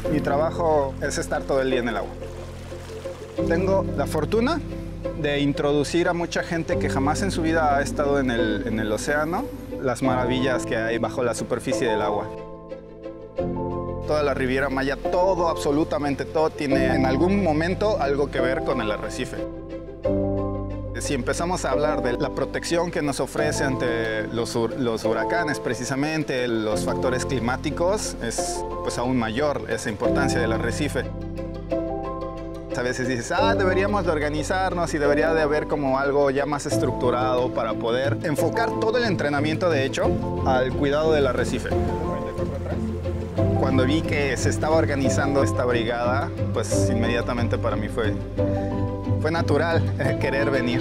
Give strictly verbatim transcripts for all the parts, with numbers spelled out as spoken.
Mi trabajo es estar todo el día en el agua. Tengo la fortuna de introducir a mucha gente que jamás en su vida ha estado en el, en el océano, las maravillas que hay bajo la superficie del agua. Toda la Riviera Maya, todo, absolutamente todo, tiene en algún momento algo que ver con el arrecife. Si empezamos a hablar de la protección que nos ofrece ante los, los huracanes, precisamente los factores climáticos, es pues aún mayor esa importancia del arrecife. A veces dices, ah, deberíamos de organizarnos y debería de haber como algo ya más estructurado para poder enfocar todo el entrenamiento, de hecho, al cuidado del arrecife. Cuando vi que se estaba organizando esta brigada, pues inmediatamente para mí fue, fue natural eh, querer venir.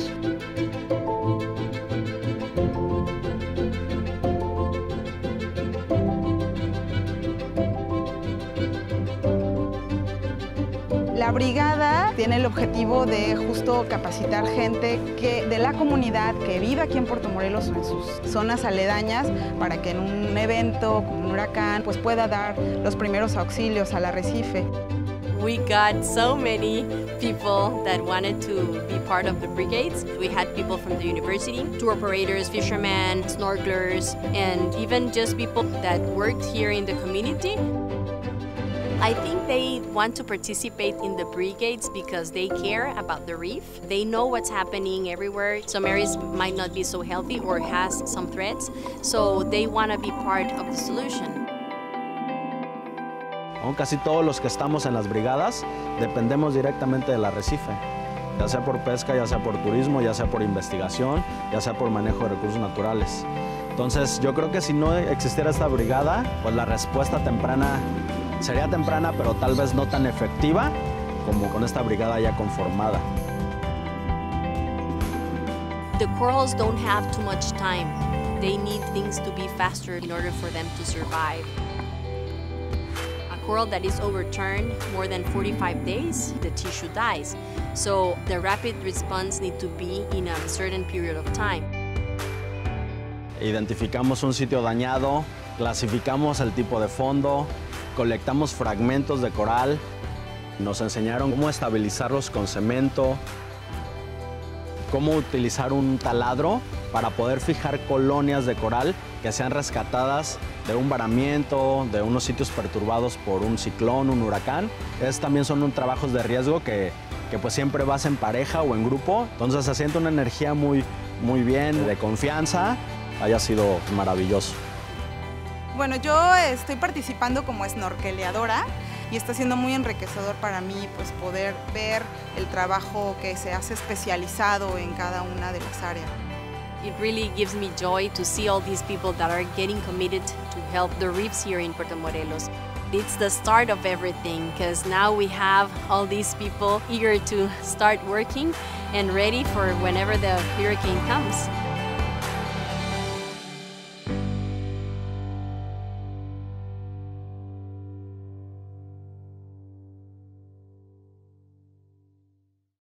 La brigada tiene el objetivo de justo capacitar gente que, de la comunidad que vive aquí en Puerto Morelos o en sus zonas aledañas para que en un evento como un huracán pues pueda dar los primeros auxilios al arrecife. We got so many people that wanted to be part of the brigades. We had people from the university, tour operators, fishermen, snorkelers, and even just people that worked here in the community. I think they want to participate in the brigades because they care about the reef. They know what's happening everywhere. Some areas might not be so healthy or has some threats, so they want to be part of the solution. Casi todos los que estamos en las brigadas dependemos directamente del arrecife, ya sea por pesca, ya sea por turismo, ya sea por investigación, ya sea por manejo de recursos naturales. Entonces, yo creo que si no existiera esta brigada, pues la respuesta temprana sería temprana, pero tal vez no tan efectiva como con esta brigada ya conformada. The corals don't have too much time. They need things to be faster in order for them to survive. A coral that is overturned more than forty-five days, the tissue dies. So the rapid response needs to be in a certain period of time. Identificamos un sitio dañado, clasificamos el tipo de fondo, colectamos fragmentos de coral, nos enseñaron cómo estabilizarlos con cemento, cómo utilizar un taladro para poder fijar colonias de coral que sean rescatadas de un varamiento, de unos sitios perturbados por un ciclón, un huracán. Es, también son un, trabajos de riesgo que, que pues siempre vas en pareja o en grupo, entonces se siente una energía muy, muy bien, de confianza. Haya sido maravilloso. Bueno, yo estoy participando como snorkeleadora y está siendo muy enriquecedor para mí pues, poder ver el trabajo que se hace especializado en cada una de las áreas. It really gives me joy to see all these people that are getting committed to help the reefs here in Puerto Morelos. It's the start of everything because now we have all these people eager to start working and ready for whenever the hurricane comes.